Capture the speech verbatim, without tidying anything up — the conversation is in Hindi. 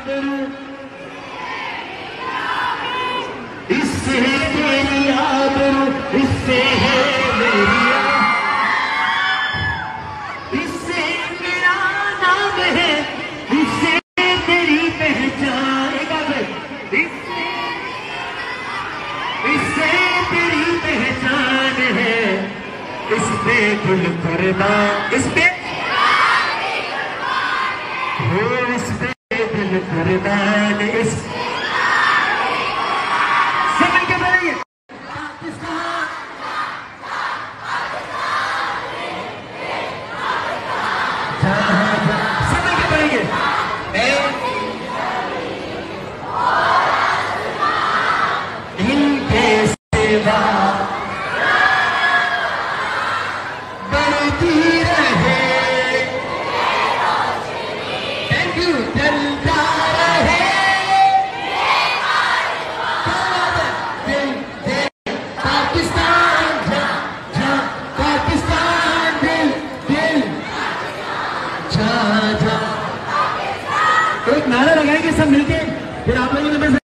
आबरू, इससे तेरी आबरू, इससे है मेरी इससे मेरा नाम है, इससे तेरी पहचान, इससे इससे तेरी पहचान है, इस पे दिल कुर्बान, इस पे हो, इस पे दिल कुर्बान, इस सब मिलके बोलेंगे पाकिस्तान, सब मिलके बोलेंगे इनके सेवा बढ़ती रहे, थैंक यू, चलता रहे दिल दे पाकिस्तान, जा जा पाकिस्तान, दिल दिल जा जा। एक नारा लगाएंगे सब मिलके, फिर आप लोगों ने